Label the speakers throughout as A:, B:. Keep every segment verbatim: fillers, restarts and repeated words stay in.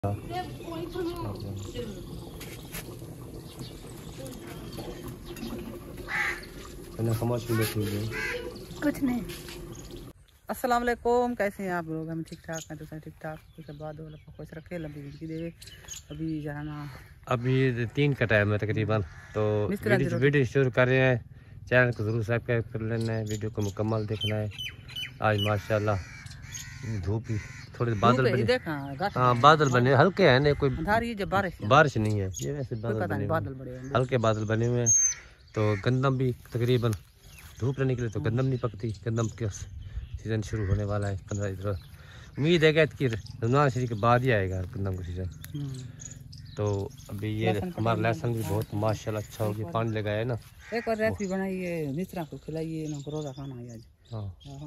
A: कुछ नहीं। अस्सलाम वालेकुम, कैसे हैं आप लोग? हम ठीक ठाक हैं, तो ठीक ठाक उसके बाद खुश रखे, लंबी जिंदगी देवे। अभी जाना
B: अभी तीन का टाइम है तकरीबन, तो वीडियो, वीडियो शुरू कर रहे हैं। चैनल को जरूर सब्सक्राइब कर लेना है, वीडियो को मुकम्मल देखना है। आज माशाल्लाह धूप ही थोड़े बादल बने, हाँ बादल बने हल्के हैं, नहीं कोई बारिश बारिश नहीं है, ये वैसे बादल बने हल्के बादल बने हुए हैं। तो गंदम भी तकरीबन धूप रहने के लिए तो गंदम नहीं पकती। गंदम का सीज़न शुरू होने वाला है पंद्रह इधर, उम्मीद है कि रमज़ान शरीफ के बाद ही आएगा गंदम का सीज़न। तो अभी ये हमारा लहसुन भी बहुत माशाल्लाह अच्छा हो गया, पानी लगाया ना।
A: एक और रेसिपी बनाइए, मिश्रा को खिलाइए ना, रोज़ा खाना है आज।
B: हाँ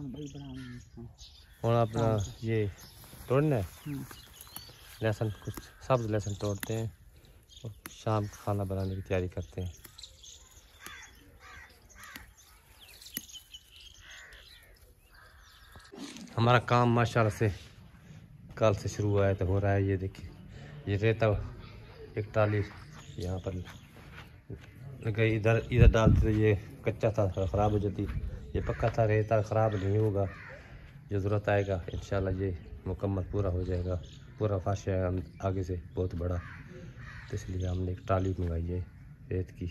B: और अपना ये तोड़ना है लहसुन, कुछ सब्ज़ लहसुन तोड़ते हैं और शाम का खाना बनाने की तैयारी करते हैं। हमारा काम माशाल्लाह से कल से शुरू हुआ है तो हो रहा है। ये देखिए, ये रेता एक ट्राली यहाँ पर गई, इधर इधर डालते तो ये कच्चा था, ख़राब हो जाती। ये पक्का था, रेता ख़राब नहीं होगा, जो ज़रूरत आएगा इंशाल्लाह ये मुकम्मल पूरा हो जाएगा। पूरा फाश है आगे से बहुत बड़ा, तो इसलिए हमने एक ट्राली मंगाई है रेत की।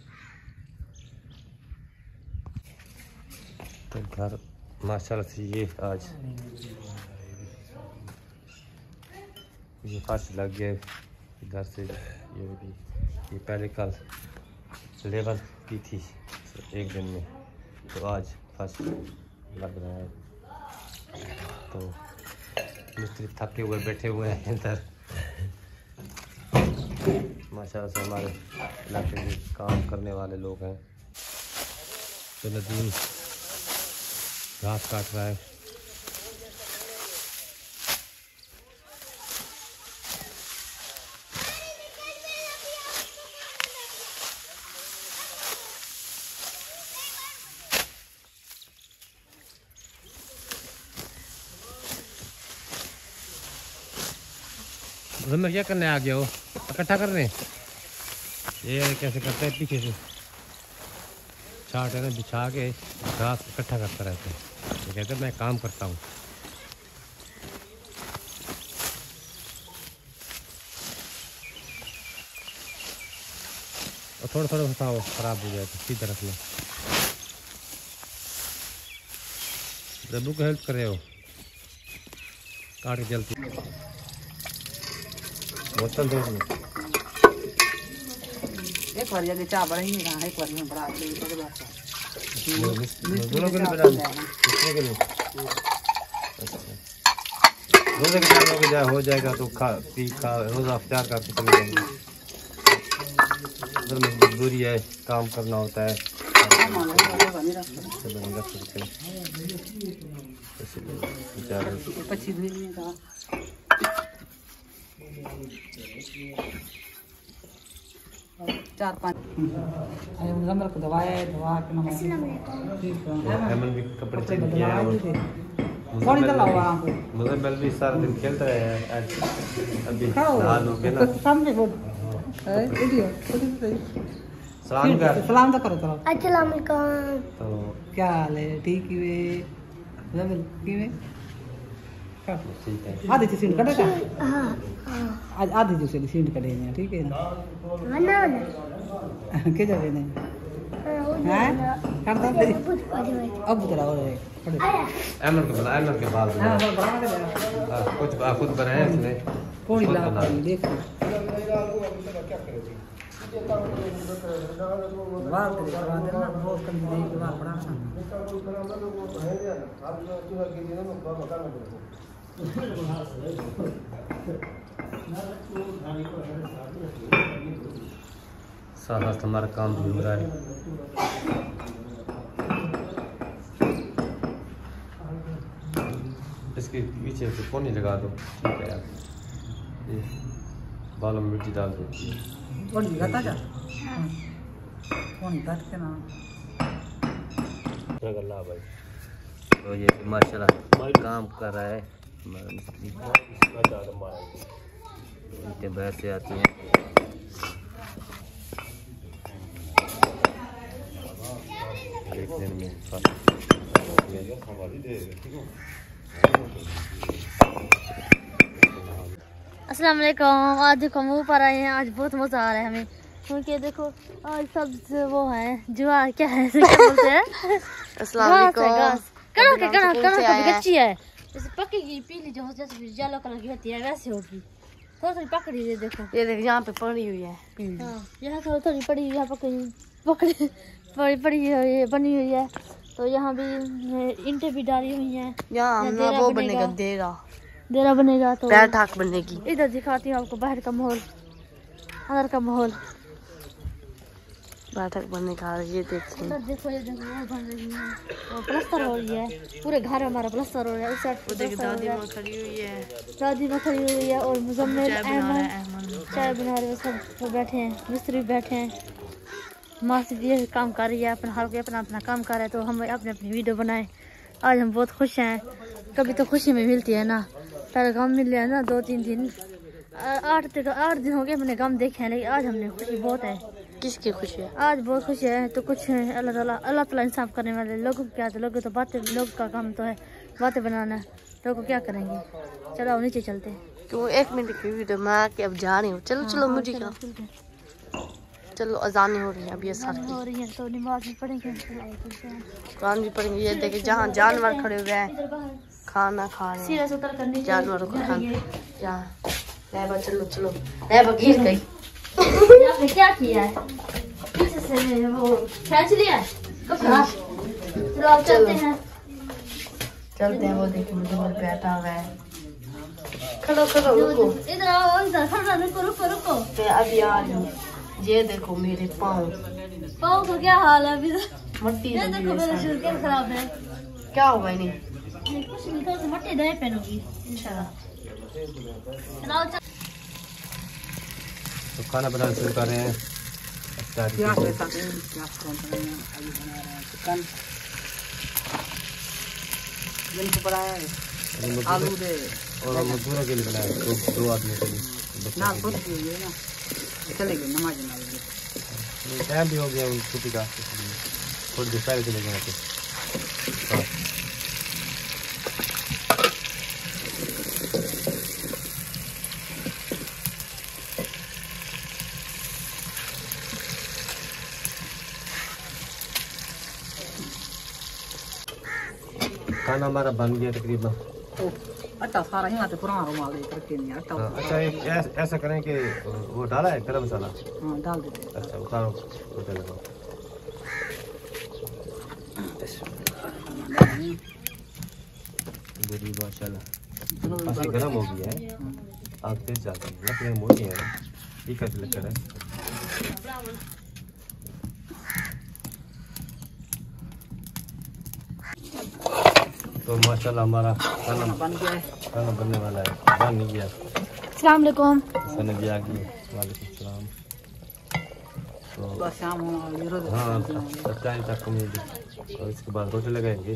B: तो घर माशाल्लाह से ये आज ये फर्श लग गया इधर से। ये भी ये पहले कल लेबर की थी एक दिन में, तो आज फर्श लग रहा है। तो मिस्त्री थके हुए बैठे हुए हैं इधर। माशाल्लाह से हमारे इलाके में काम करने वाले लोग हैं। तो नदीम घास काट रहा है। में क्या करने आ गया हो? इकट्ठा कर रहे हैं। ये कैसे करते हैं, पीछे से छाट है ना बिछा के घास इकट्ठा करता रहता है। ये कहते हैं मैं काम करता हूँ। और थोड़ा थोड़ा उठाओ, खराब हो जाए तो सीधा रखना। जब्बू को हेल्प कर रहे हो, काट के जल्दी बोतल दो।
A: एक बार जल्दी चाय बढ़ाइए ना, एक बार में बढ़ा दे तो बात है।
B: दोनों के लिए बना कितने के लिए? रोज़े के टाइम हो जाए हो जाएगा तो खा पी खा रोज़ा अफ्तार करके चले जाएंगे। उधर मजबूरी है, काम करना होता है।
A: चार पाँच नंबर को दवाया है, दवा के नंबर
B: हेमन भी कपड़े चेंज किए हैं।
A: कौन चला हुआ आप?
B: मुझे भी सारा दिन खेलते रहे हैं। अभी हाल हो गया ना,
A: सामने बोल वीडियो सलाम कर सलाम तो करो। चलो अस्सलाम वालेकुम। तो क्या हाल है? ठीक ही वे लेवल की वे ठीक है। आधे से सीट कटेगा। हां आज आधे जो से सीट कटेंगे, ठीक है ना? ना ना के जा रहे हैं हैं कर दो अब तेरा हो रहा है।
B: एमन के बना, एमन के बाल
A: हां बना दे।
B: कुछ खुद बनाया इसने,
A: कोई ला देख बाल तेरे करवा देना, रोज कभी नहीं के बाल बढ़ाना।
B: साथ साथ हमारा काम भी हो रहा है। इसके पीछे से पानी लगा दो, ठीक है यार। ये बालों में मिर्ची डाल दो।
A: कौन लगाता क्या? कौन काट के ना
B: अल्लाह भाई। तो ये माशाल्लाह काम कर रहा है हमारा मिस्त्री। देखते हैं बाहर से आती हैं। देखने में
C: अस्सलाम वालेकुम। आज देखो हम ऊपर आए हैं, आज बहुत मजा आ रहा है हमें, क्योंकि देखो आज सब वो है जुआ क्या है क्या बोलते हैं अस्सलाम वालेकुम। कड़ो के कड़ो कड़ो के कच्ची है, जैसे पकेगी पीली जो जैसे येलो कलर की होती है वैसे होगी। थोड़ी थोड़ी पकड़ी है, देखो ये देखो यहाँ पे पड़ी हुई है। हाँ यहाँ थोड़ी थोड़ी पड़ी हुई है, पकड़ी पकड़ी पड़ी पड़ी हुई बनी हुई है। तो यहाँ भी ईंटें भी डाली हुई हैं। यहाँ वो बनेगा देरा देरा बनेगा तो बैठक बनेगी। इधर दिखाती हूँ आपको बाहर का माहौल, अंदर का माहौल। बैठक बनने का ये देखिए, इधर देखो ये देखो वो बन रही है, वो प्लास्टर हो रही है, पूरे घर हमारा प्लास्टर हो रहा है। उस साइड देखिए दादी माँ खड़ी हुई है, दादी माँ खड़ी हुई है और मुजम्मिल अहमद चाय बना रहे हैं। सब बैठे हैं, मिस्त्री बैठे हैं, मासी भी काम कर रही है, अपना हर कोई अपना अपना काम कर रहा है। तो हम अपने अपनी वीडियो बनाए। आज हम बहुत खुश हैं, कभी तो खुशी में मिलती है ना। पहले गम मिल रहा है ना, दो तीन दिन आठ तक आठ दिन हो गए मैंने गम देखे हैं, लेकिन आज हमने खुशी बहुत है। किसकी खुशी है? आज बहुत खुशी है। तो कुछ अल्लाह ताला अल्लाह ताला इंसाफ करने वाले लोगों को क्या है, लोगों तो बातें, लोग का काम तो है बातें बनाना, लोग क्या करेंगे। चलो अब नीचे चलते हैं, क्यों एक मिनट की वीडियो मैं आके अब जा रही हूँ। चलो चलो मुझे क्या, चलो अजान हो रही है अब, ये सारी हो रही है तो नमाज भी पढ़ेंगे, कुरान भी पढ़ेंगे। ये देखिए जहाँ जानवर खड़े हुए हैं खाना खा रहे हैं, जानवरों को खाना। चलो चलो गिर गई। आपने क्या किया है? पीछे से वो खींच लिया है। चलो अब चलते हैं चलते हैं। वो देखिए मुझे बैठा हुआ है। खड़ो खड़ो रुको, इधर आओ, इधर खड़ो, रुको रुको रुको। मैं अभी आ रही हूँ। ये देखो मेरे पाँव पाँव का क्या हाल है अभी, मट्टी ये देखो मेरे शूज क्या खराब है। क्या हुआ? नहीं कुछ नहीं, थोड़ा सा मट्टी नहीं पहनूंगी इंशाल्लाह।
B: तो खाना बनाना शुरू कर रहे हैं।
A: आलू दे
B: और मजदूरों के लिए बनाया, दो दो आदमी के लिए
A: ना ना चलेगी नमाज
B: टाइम भी हो गया छुट्टी का, थोड़ी देर पहले चले गए। खाना हमारा बन गया तकरीबन।
A: आटा सारा यहाँ पे पुराना रुमाल करके नहीं आटा।
B: हाँ, अच्छा ऐस, ऐसा करें कि वो डाला है गरम मसाला?
A: हाँ डाल देते।
B: अच्छा उतारो रोटे लगाओ। माशाल्लाह गरम हो गया है, आग तेज जाती है, लकड़ियाँ मोटी है ना, ठीक है लकड़ है। तो माशाल्लाह हमारा खाना
A: बन गया है,
B: खाना बनने वाला है, बन नहीं गया।
C: अस्सलाम वालेकुम।
B: खाने भी आ गई। वालेकुम सलाम। तो
A: शाम हो
B: हाँ टाइम तक कमेगी, और इसके बाद रोटी लगाएंगे,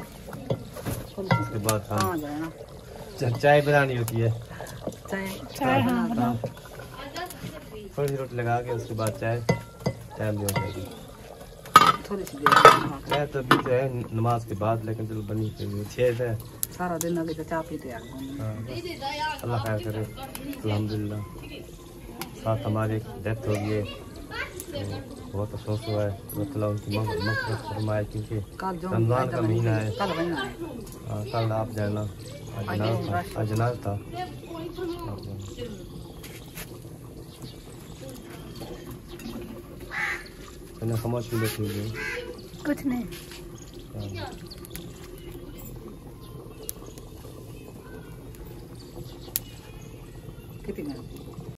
B: उसके बाद हम चाय बनानी होती है।
C: चाय हाँ
B: थोड़ी सी रोटी लगा के उसके बाद चाय टाइम भी हो जाएगी।
A: थोड़ी सी
B: चाय तो पीते हैं नमाज के बाद, लेकिन चलो बनी छः है
A: सारा दिन अभी तो चाय पीते हैं।
B: अल्लाह खैर करे। अल्हम्दुलिल्लाह साथ हमारी डेथ हो गई है, तो बहुत अफसोस हुआ है। मतलब उनकी मग़फ़िरत फरमाए, क्योंकि रमज़ान का महीना है। हाँ कल आप जाना, आज जनाज़ा था। मैंने खामोश भी बैठी हुई है,
C: कुछ नहीं।
A: कितनी